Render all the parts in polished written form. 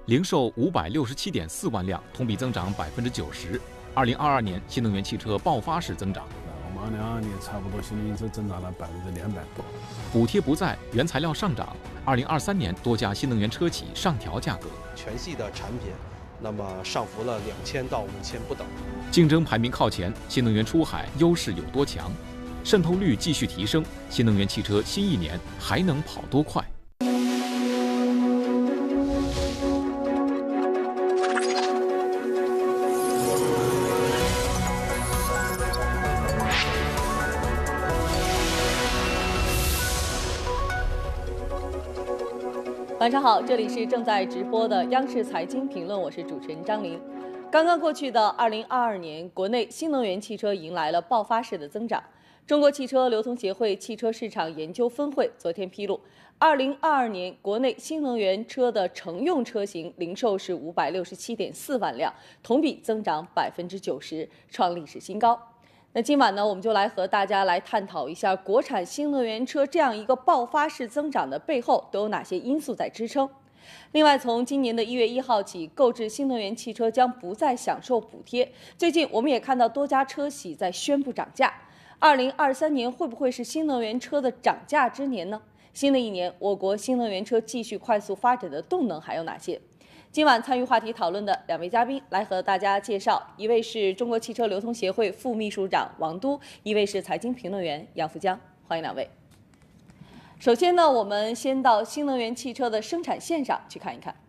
零售567.4万辆，同比增长90%。2022年，新能源汽车爆发式增长。 我们2022年差不多新能源车增长了200多。 补贴不在，原材料上涨。2023年，多家新能源车企上调价格。 全系的产品，那么上浮了2000到5000不等。 竞争排名靠前，新能源出海优势有多强？渗透率继续提升，新能源汽车新一年还能跑多快？ 晚上好，这里是正在直播的央视财经评论，我是主持人张琳。刚刚过去的2022年，国内新能源汽车迎来了爆发式的增长。中国汽车流通协会汽车市场研究分会昨天披露，2022年国内新能源车的乘用车型零售是567.4万辆，同比增长90%，创历史新高。那今晚呢，我们就来和大家来探讨一下国产新能源车这样一个爆发式增长的背后都有哪些因素在支撑。另外，从今年的1月1号起，购置新能源汽车将不再享受补贴。最近我们也看到多家车企在宣布涨价。2023年会不会是新能源车的涨价之年呢？新的一年，我国新能源车继续快速发展的动能还有哪些？今晚参与话题讨论的2位嘉宾来和大家介绍，一位是中国汽车流通协会副秘书长王都，一位是财经评论员杨福江，欢迎2位。首先呢，我们先到新能源汽车的生产线上去看一看。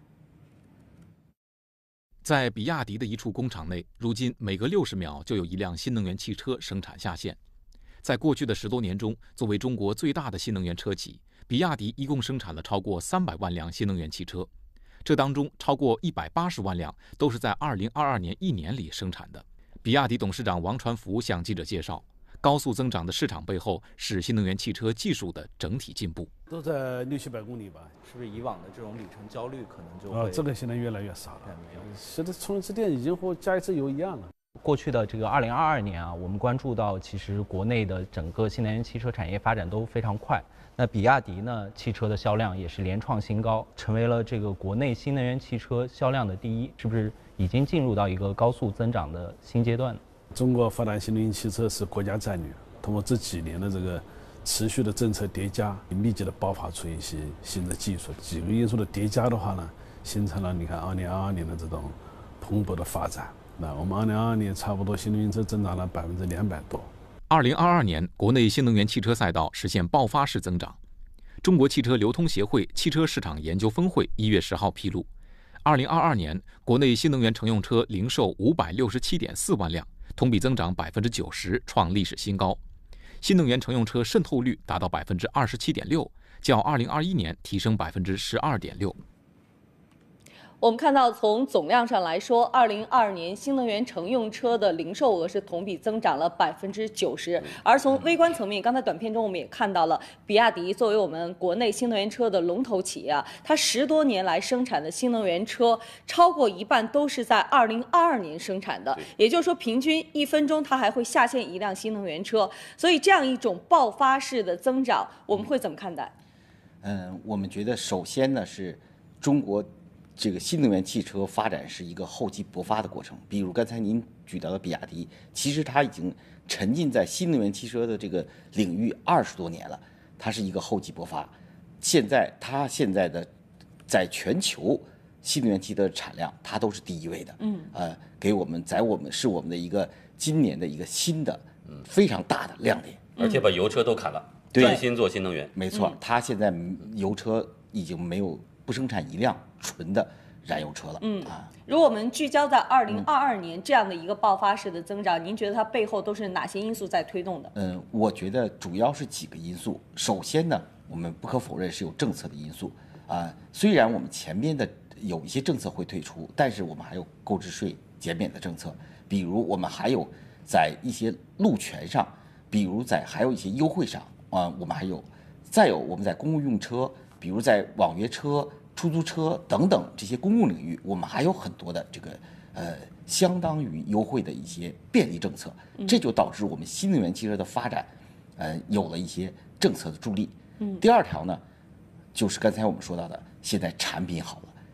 在比亚迪的一处工厂内，如今每隔60秒就有一辆新能源汽车生产下线。在过去的10多年中，作为中国最大的新能源车企，比亚迪一共生产了超过300万辆新能源汽车。这当中超过180万辆都是在2022年1年里生产的。比亚迪董事长王传福向记者介绍，高速增长的市场背后是新能源汽车技术的整体进步。 都在600-700公里吧？ 是不是以往的这种里程焦虑可能就会？ 这个现在越来越少了。现在充值店已经和加一次油一样了。 过去的这个2022年啊，我们关注到其实国内的整个新能源汽车产业发展都非常快。那比亚迪呢，汽车的销量也是连创新高，成为了这个国内新能源汽车销量的第一，是不是已经进入到一个高速增长的新阶段？ 中国发展新能源汽车是国家战略，通过这几年的这个持续的政策叠加，密集的爆发出一些新的技术，几个因素的叠加的话呢，形成了你看2022年的这种蓬勃的发展。那我们2022年差不多新能源车增长了200多。 2022年，国内新能源汽车赛道实现爆发式增长。中国汽车流通协会汽车市场研究分会1月10号披露，2022年国内新能源乘用车零售567.4万辆，同比增长90%，创历史新高。新能源乘用车渗透率达到27.6%，较2021年提升12.6%。 我们看到，从总量上来说，2022年新能源乘用车的零售额是同比增长了90%。而从微观层面，刚才短片中我们也看到了，比亚迪作为我们国内新能源车的龙头企业啊，它10多年来生产的新能源车超过一半都是在2022年生产的，也就是说，平均1分钟它还会下线一辆新能源车。所以，这样一种爆发式的增长，我们会怎么看待？ 我们觉得首先呢是中国这个新能源汽车发展是一个厚积薄发的过程。比如刚才您举到的比亚迪，其实它已经沉浸在新能源汽车的这个领域20多年了，它是一个厚积薄发。它现在的在全球新能源汽车的产量，它都是第1位的。是我们的一个今年的一个新的非常大的亮点。 而且把油车都砍了，专心做新能源。 没错，它现在油车已经不生产一辆纯的燃油车了。 如果我们聚焦在2022年这样的一个爆发式的增长，您觉得它背后都是哪些因素在推动的？ 我觉得主要是几个因素。首先呢，我们不可否认是有政策的因素虽然我们前面的有一些政策会退出，但是我们还有购置税减免的政策，比如我们还有在一些路权上，比如还有一些优惠上我们还有，再有我们在公共用车，比如在网约车、出租车等等这些公共领域，我们还有很多的这个相当于优惠的一些便利政策，这就导致我们新能源汽车的发展有了一些政策的助力。第二条呢，就是刚才我们说到的，现在产品好了，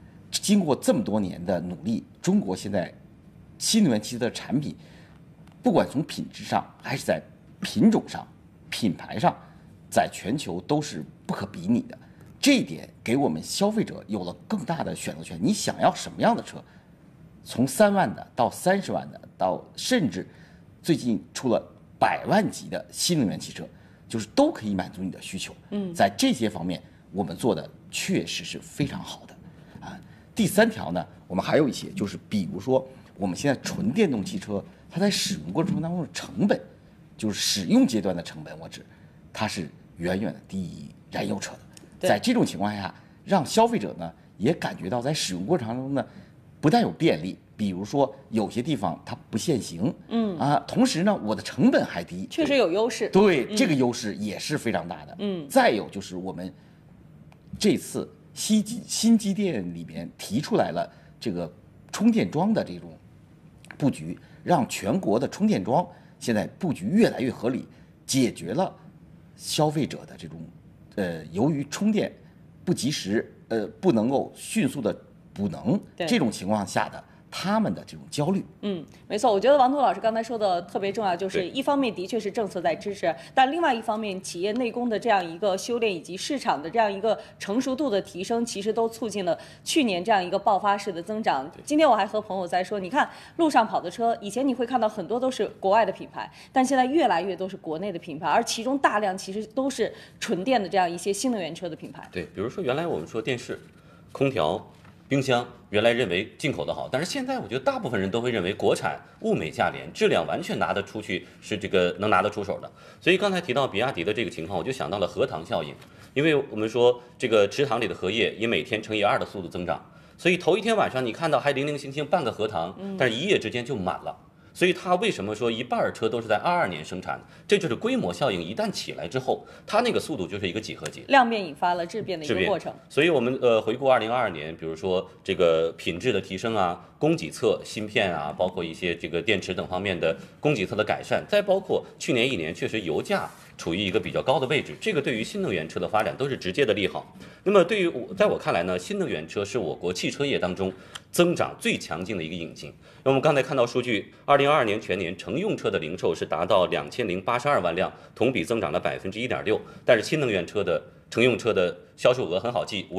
经过这么多年的努力，中国现在新能源汽车的产品，不管从品质上还是在品种上、品牌上，在全球都是不可比拟的。这一点给我们消费者有了更大的选择权。你想要什么样的车？从3万的到30万的，到甚至最近出了100万级的新能源汽车，就是都可以满足你的需求。在这些方面，我们做的确实是非常好的。第3条呢，我们还有一些，就是比如说我们现在纯电动汽车，它在使用过程当中的成本，就是使用阶段的成本，它是远远的低于燃油车的。在这种情况下，让消费者呢也感觉到在使用过程当中呢，不但有便利，比如说有些地方它不限行，同时呢我的成本还低， 确实有优势。 对，这个优势也是非常大的。再有就是我们这次新机电里边提出来了这个充电桩的这种布局，让全国的充电桩现在布局越来越合理，解决了消费者的这种由于充电不及时，不能够迅速的补能这种情况下的他们的这种焦虑。 没错，我觉得王彤老师刚才说的特别重要，就是一方面的确是政策在支持，但另外一方面，企业内功的这样一个修炼以及市场的这样一个成熟度的提升，其实都促进了去年这样一个爆发式的增长。今天我还和朋友在说，你看路上跑的车，以前你会看到很多都是国外的品牌，但现在越来越都是国内的品牌，而其中大量其实都是纯电的这样一些新能源车的品牌。 对，比如说原来我们说电视、空调、冰箱，原来认为进口的好，但是现在我觉得大部分人都会认为国产物美价廉，质量完全拿得出去，是这个能拿得出手的。所以刚才提到比亚迪的这个情况，我就想到了核糖效应，因为我们说这个池塘里的荷叶以每天乘以2的速度增长，所以头一天晚上你看到还零零星星半个核糖，但是一夜之间就满了。所以它为什么说一半车都是在22年生产？这就是规模效应一旦起来之后，它那个速度就是一个几何级， 量变引发了质变的一个过程。 所以我们回顾2022年，比如说这个品质的提升啊，供给侧芯片啊，包括一些这个电池等方面的供给侧的改善，再包括去年1年确实油价处于一个比较高的位置，这个对于新能源车的发展都是直接的利好。那么对于在我看来呢，新能源车是我国汽车业当中增长最强劲的一个引擎。那我们刚才看到数据，2022年全年乘用车的零售是达到2082万辆，同比增长了1.6%，但是新能源车的乘用车的销售额很好记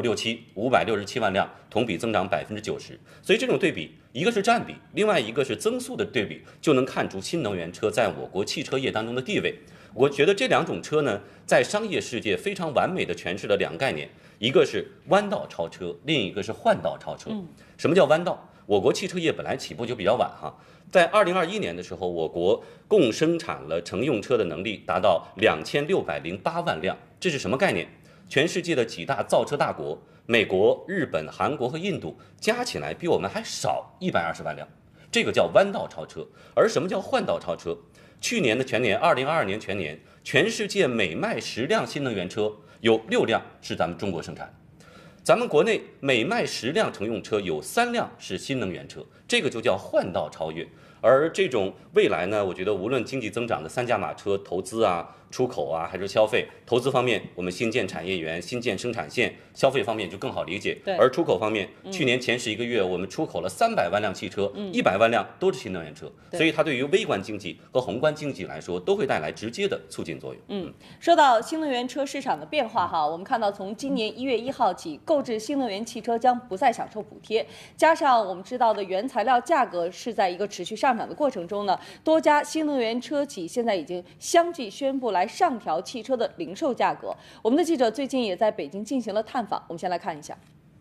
，567万辆，同比增长90%。所以这种对比，一个是占比，另外一个是增速的对比，就能看出新能源车在我国汽车业当中的地位。我觉得这2种车呢，在商业世界非常完美的诠释了2个概念，一个是弯道超车，另一个是换道超车。什么叫弯道？我国汽车业本来起步就比较晚哈，在2021年的时候，我国共生产了乘用车的能力达到2608万辆，这是什么概念？全世界的几大造车大国，美国、日本、韩国和印度加起来比我们还少120万辆，这个叫弯道超车。而什么叫换道超车？去年的全年，2022年全年，全世界每卖10辆新能源车，有6辆是咱们中国生产。咱们国内每卖10辆乘用车，有3辆是新能源车，这个就叫换道超越。而这种未来呢，我觉得无论经济增长的3驾马车投资啊、出口啊，还是消费，投资方面我们新建产业园、新建生产线，消费方面就更好理解。而出口方面，去年前11个月我们出口了300万辆汽车，100万辆都是新能源车，所以它对于微观经济和宏观经济来说都会带来直接的促进作用。 说到新能源车市场的变化哈，我们看到从今年1月1号起，购置新能源汽车将不再享受补贴，加上我们知道的原材料价格是在一个持续上涨的过程中呢，多家新能源车企现在已经相继宣布来上调汽车的零售价格。我们的记者最近也在北京进行了探访，我们先来看一下。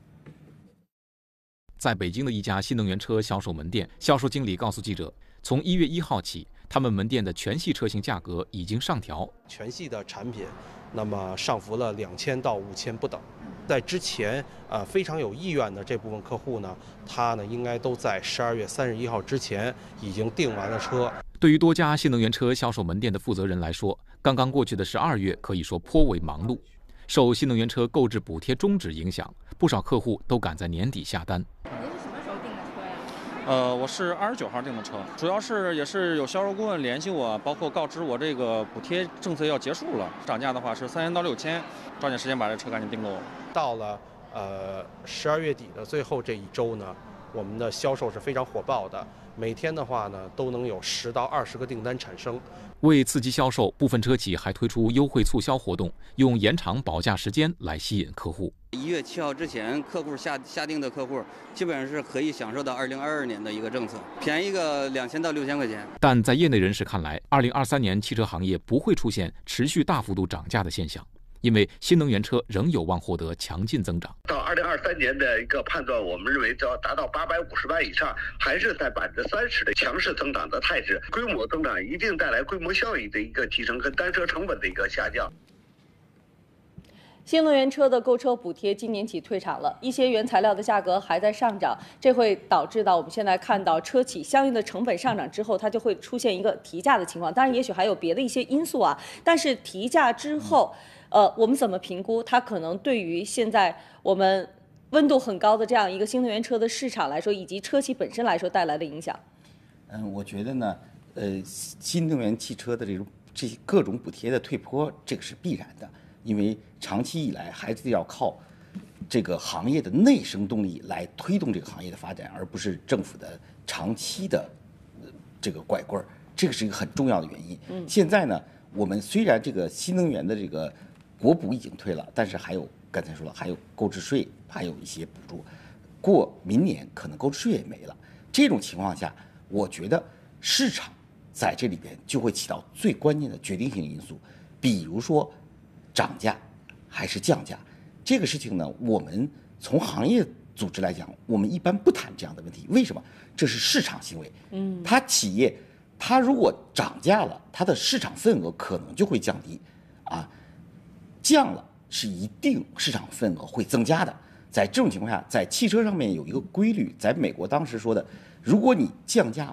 在北京的一家新能源车销售门店，销售经理告诉记者，从1月1号起，他们门店的全系车型价格已经上调， 全系的产品，那么上浮了2000到5000不等。在之前非常有意愿的这部分客户呢，他呢应该都在12月31号之前已经订完了车。 对于多家新能源车销售门店的负责人来说，刚刚过去的12月可以说颇为忙碌。受新能源车购置补贴终止影响，不少客户都赶在年底下单。 您是什么时候订的车呀？我是29号订的车，主要是也是有销售顾问联系我，包括告知我这个补贴政策要结束了，涨价的话是3000到6000，抓紧时间把这车赶紧订购。 到了 12月底的最后这一周呢，我们的销售是非常火爆的，每天的话呢都能有10到20个订单产生。 为刺激销售，部分车企还推出优惠促销活动，用延长保价时间来吸引客户。 1月7号之前，客户下定的客户，基本上是可以享受到2022年的一个政策，便宜个2000到6000块钱。 但在业内人士看来，2023年汽车行业不会出现持续大幅度涨价的现象。因为新能源车仍有望获得强劲增长。 到2023年的一个判断，我们认为只要达到850万以上，还是在30%的强势增长的态势，规模增长一定带来规模效益的一个提升和单车成本的一个下降。 新能源车的购车补贴今年起退场了，一些原材料的价格还在上涨，这会导致到我们现在看到车企相应的成本上涨之后，它就会出现一个提价的情况。当然，也许还有别的一些因素啊，但是提价之后，我们怎么评估它可能对于现在我们温度很高的这样一个新能源车的市场来说，以及车企本身来说带来的影响？ 我觉得呢，新能源汽车的这些各种补贴的退坡，这个是必然的。因为长期以来还是要靠这个行业的内生动力来推动这个行业的发展，而不是政府的长期的这个拐棍儿，这个是一个很重要的原因。现在呢，我们虽然这个新能源的这个国补已经退了，但是还有刚才说了，还有购置税，还有一些补助，过明年可能购置税也没了。这种情况下，我觉得市场在这里边就会起到最关键的决定性因素，比如说涨价还是降价，这个事情呢，我们从行业组织来讲，我们一般不谈这样的问题。为什么？这是市场行为。它企业它如果涨价了，它的市场份额可能就会降低，降了是一定市场份额会增加的。在这种情况下，在汽车上面有一个规律，在美国当时说的，如果你降价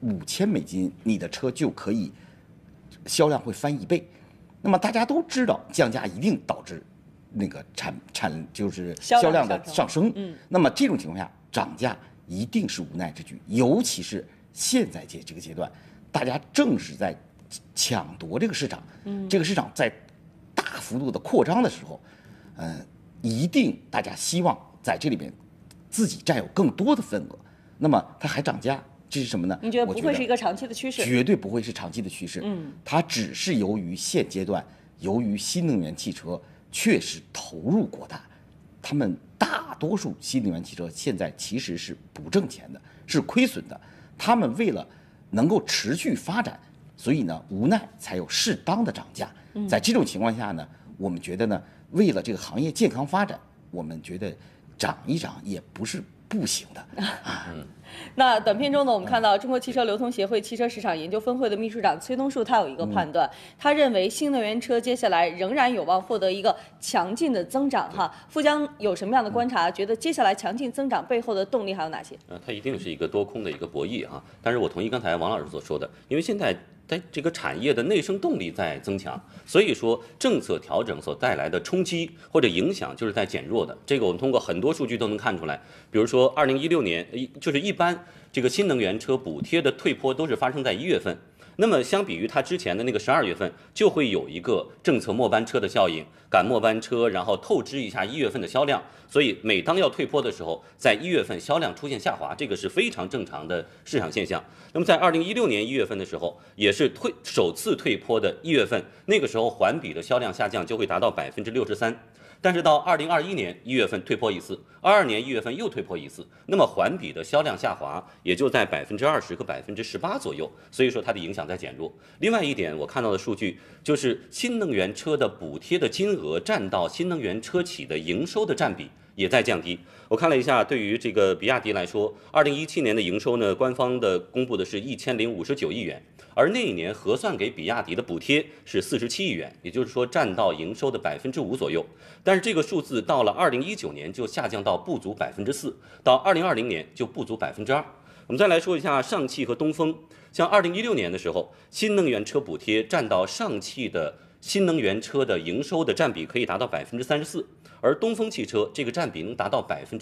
$5000，你的车就可以销量会翻1倍。那么大家都知道，降价一定导致那个就是销量的上升。那么这种情况下，涨价一定是无奈之举。尤其是现在这个阶段，大家正是在抢夺这个市场，这个市场在大幅度的扩张的时候，一定大家希望在这里边自己占有更多的份额。那么它还涨价，这是什么呢？ 你觉得不会是一个长期的趋势？ 绝对不会是长期的趋势。它只是由于现阶段，由于新能源汽车确实投入过大，他们大多数新能源汽车现在其实是不挣钱的，是亏损的。他们为了能够持续发展，所以呢，无奈才有适当的涨价。在这种情况下呢，我们觉得呢，为了这个行业健康发展，我们觉得涨一涨也不是不行的。 那短片中呢，我们看到中国汽车流通协会汽车市场研究分会的秘书长崔东树，他有一个判断，他认为新能源车接下来仍然有望获得一个强劲的增长。富江有什么样的观察？觉得接下来强劲增长背后的动力还有哪些？ 它一定是一个多空的一个博弈啊。但是我同意刚才王老师所说的，因为现在在这个产业的内生动力在增强，所以说政策调整所带来的冲击或者影响就是在减弱的。这个我们通过很多数据都能看出来。比如说2016年，就是一般这个新能源车补贴的退坡都是发生在1月份。那么相比于它之前的那个12月份，就会有一个政策末班车的效应，赶末班车，然后透支一下1月份的销量。所以每当要退坡的时候，在1月份销量出现下滑，这个是非常正常的市场现象。那么在2016年1月份的时候，也是首次退坡的1月份，那个时候环比的销量下降就会达到63%。但是到2021年1月份退坡一次，22年1月份又退坡一次，那么环比的销量下滑也就在20%和18%左右，所以说它的影响在减弱。另外一点，我看到的数据就是新能源车的补贴的金额占到新能源车企的营收的占比也在降低。我看了一下，对于这个比亚迪来说，2017年的营收呢，官方的公布的是1059亿元。而那一年核算给比亚迪的补贴是47亿元，也就是说占到营收的5%左右。但是这个数字到了2019年就下降到不足4%，到2020年就不足2%。我们再来说一下上汽和东风，像2016年的时候，新能源车补贴占到上汽的新能源车的营收的占比可以达到34%，而东风汽车这个占比能达到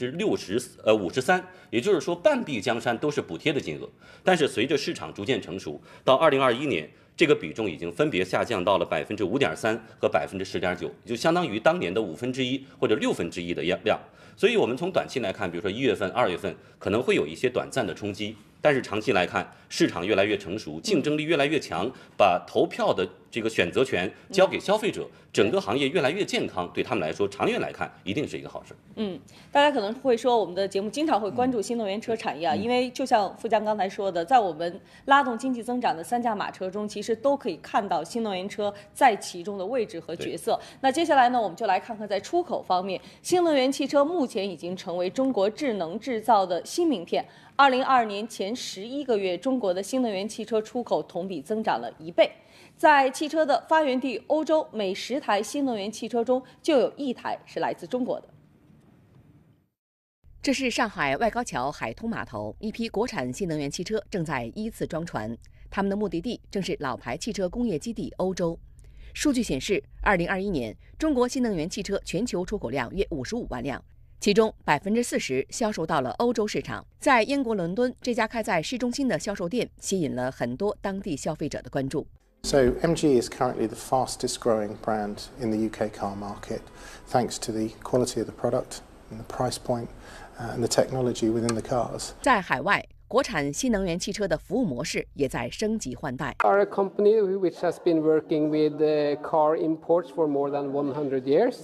53%，也就是说半壁江山都是补贴的金额。但是随着市场逐渐成熟，到2021年， 这个比重已经分别下降到了5.3%和10.9%，就相当于当年的1/5或者1/6的量。所以，我们从短期来看，比如说1月份、2月份可能会有一些短暂的冲击，但是长期来看，市场越来越成熟，竞争力越来越强，把投票的这个选择权交给消费者，整个行业越来越健康，对他们来说，长远来看一定是一个好事。 大家可能会说，我们的节目经常会关注新能源车产业啊，因为就像富江刚才说的，在我们拉动经济增长的3驾马车中，其实都可以看到新能源车在其中的位置和角色。那接下来呢，我们就来看看在出口方面，新能源汽车目前已经成为中国智能制造的新名片。2022年前11个月，中国的新能源汽车出口同比增长了1倍。在汽车的发源地欧洲，每10台新能源汽车中就有1台是来自中国的。 这是上海外高桥海通码头，一批国产新能源汽车正在依次装船，他们的目的地正是老牌汽车工业基地欧洲。数据显示，2021年中国新能源汽车全球出口量约55万辆，其中40%销售到了欧洲市场。在英国伦敦，这家开在市中心的销售店吸引了很多当地消费者的关注。 So MG is currently the fastest growing brand in the UK car market, thanks to the quality of the product and the price point and the technology within the cars. 在海外，国产新能源汽车的服务模式也在升级换代。 Our company, which has been working with car imports for more than 100 years,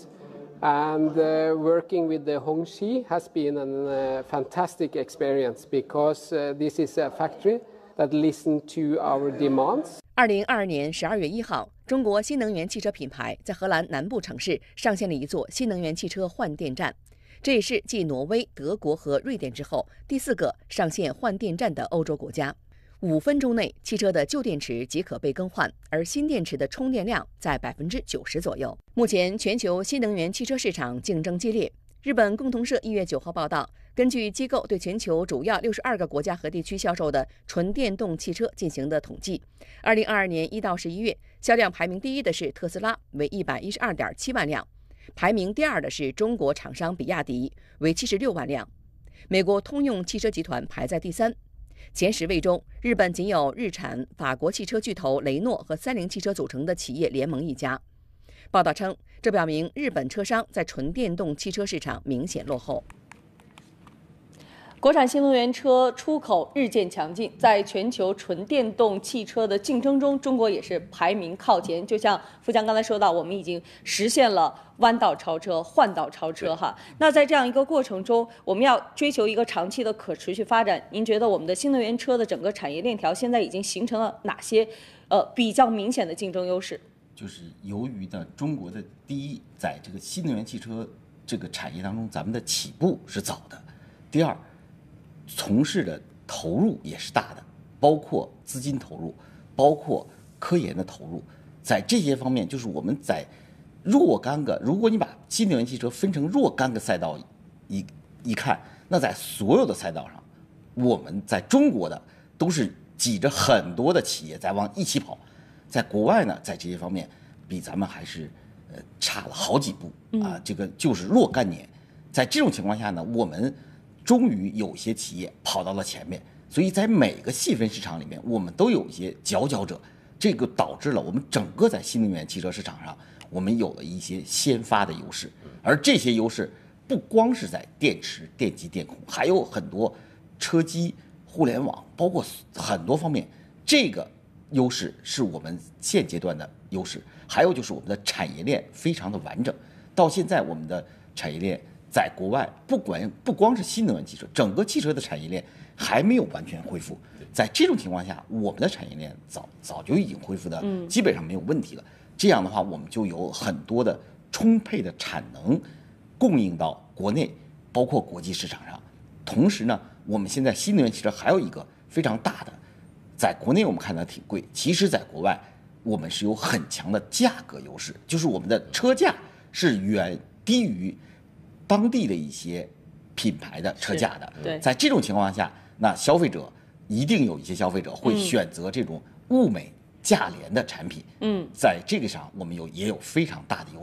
and working with the Hongxi has been a fantastic experience because this is a factory that listens to our demands. 2022年12月1号，中国新能源汽车品牌在荷兰南部城市上线了一座新能源汽车换电站，这也是继挪威、德国和瑞典之后第4个上线换电站的欧洲国家。5分钟内，汽车的旧电池即可被更换，而新电池的充电量在90%左右。目前，全球新能源汽车市场竞争激烈。日本共同社1月9号报道，根据机构对全球主要62个国家和地区销售的纯电动汽车进行的统计，2022年1到11月，销量排名第一的是特斯拉，为112.7万辆，排名第二的是中国厂商比亚迪，为76万辆，美国通用汽车集团排在第3。前10位中，日本仅有日产、法国汽车巨头雷诺和三菱汽车组成的企业联盟一家。报道称，这表明日本车商在纯电动汽车市场明显落后。 国产新能源车出口日渐强劲，在全球纯电动汽车的竞争中，中国也是排名靠前。就像富江刚才说到，我们已经实现了弯道超车、换道超车哈。那在这样一个过程中，我们要追求一个长期的可持续发展。您觉得我们的新能源车的整个产业链条现在已经形成了哪些比较明显的竞争优势？ 就是由于呢，中国的第一，在这个新能源汽车这个产业当中，咱们的起步是早的；第二，从事的投入也是大的，包括资金投入，包括科研的投入，在这些方面，就是我们在若干个，如果你把新能源汽车分成若干个赛道一看，那在所有的赛道上，我们在中国的都是挤着很多的企业在往一起跑。在国外呢，在这些方面比咱们还是差了好几步啊，这个就是若干年。在这种情况下呢，我们终于有些企业跑到了前面，所以在每个细分市场里面，我们都有一些佼佼者，这个导致了我们整个在新能源汽车市场上，我们有了一些先发的优势。而这些优势不光是在电池、电机、电控，还有很多车机、互联网，包括很多方面，这个优势是我们现阶段的优势。还有就是我们的产业链非常的完整，到现在我们的产业链在国外不光是新能源汽车，整个汽车的产业链还没有完全恢复。在这种情况下，我们的产业链早就已经恢复的基本上没有问题了。这样的话，我们就有很多的充沛的产能供应到国内，包括国际市场上。同时呢，我们现在新能源汽车还有一个非常大的，在国内我们看它挺贵，其实在国外我们是有很强的价格优势，就是我们的车价是远低于当地的一些品牌的车价的。 对， 在这种情况下，那消费者一定有一些消费者会选择这种物美价廉的产品。在这个上我们也有非常大的优势。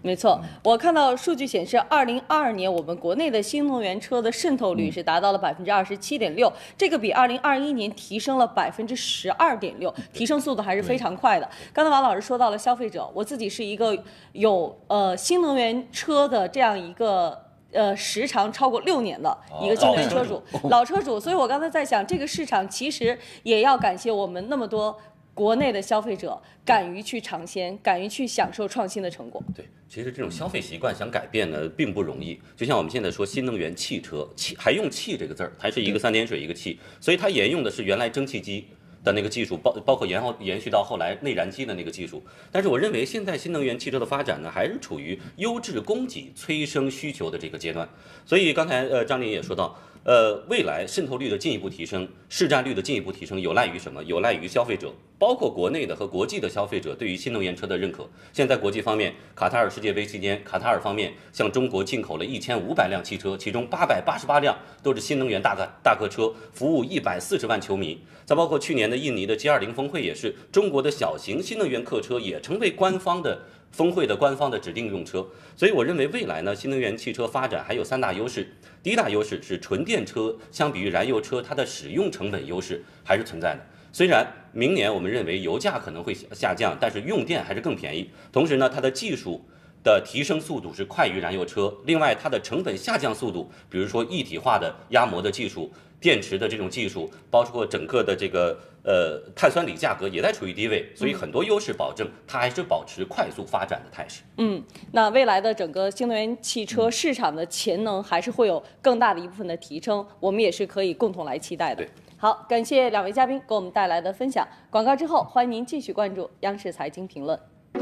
没错，我看到数据显示，2022年我们国内的新能源车的渗透率是达到了27.6%，这个比2021年提升了12.6%，提升速度还是非常快的。刚才王老师说到了消费者，我自己是一个有新能源车的这样一个。时长超过6年的一个新能源车主，老车主，所以我刚才在想，这个市场其实也要感谢我们那么多国内的消费者敢于去尝鲜，敢于去享受创新的成果。 对，其实这种消费习惯想改变呢，并不容易。就像我们现在说新能源汽车，还用气这个字儿，还是一个3点水一个气，所以它沿用的是原来蒸汽机的那个技术，包括延续到后来内燃机的那个技术。但是我认为现在新能源汽车的发展呢，还是处于优质供给催生需求的这个阶段。所以刚才张林也说到，未来渗透率的进一步提升，市占率的进一步提升，有赖于什么？有赖于消费者，包括国内的和国际的消费者对于新能源车的认可。现在国际方面，卡塔尔世界杯期间，卡塔尔方面向中国进口了1500辆汽车，其中888辆都是新能源大客车，服务140万球迷。再包括去年的印尼的 G20 峰会，也是中国的小型新能源客车也成为官方的指定用车。所以我认为未来呢，新能源汽车发展还有3大优势。第一大优势是纯电车相比于燃油车，它的使用成本优势还是存在的。虽然明年我们认为油价可能会下降，但是用电还是更便宜。同时呢，它的技术的提升速度是快于燃油车。另外，它的成本下降速度，比如说一体化的压模的技术、电池的这种技术，包括整个的这个碳酸锂价格也在处于低位，所以很多优势保证它还是保持快速发展的态势。 那未来的整个新能源汽车市场的潜能还是会有更大的一部分的提升，我们也是可以共同来期待的。好，感谢2位嘉宾给我们带来的分享。广告之后，欢迎您继续关注央视财经评论。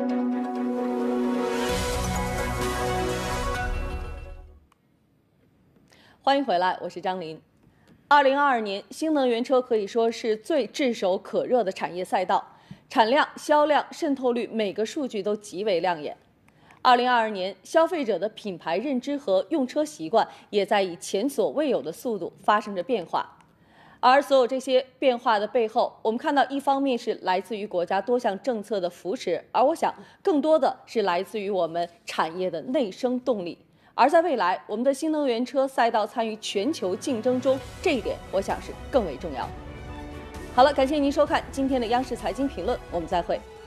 欢迎回来，我是张琳。2022年，新能源车可以说是最炙手可热的产业赛道，产量、销量、渗透率每个数据都极为亮眼。2022年，消费者的品牌认知和用车习惯也在以前所未有的速度发生着变化。而所有这些变化的背后，我们看到一方面是来自于国家多项政策的扶持，而我想更多的是来自于我们产业的内生动力。而在未来，我们的新能源车赛道参与全球竞争中，这一点我想是更为重要。好了，感谢您收看今天的央视财经评论，我们再会。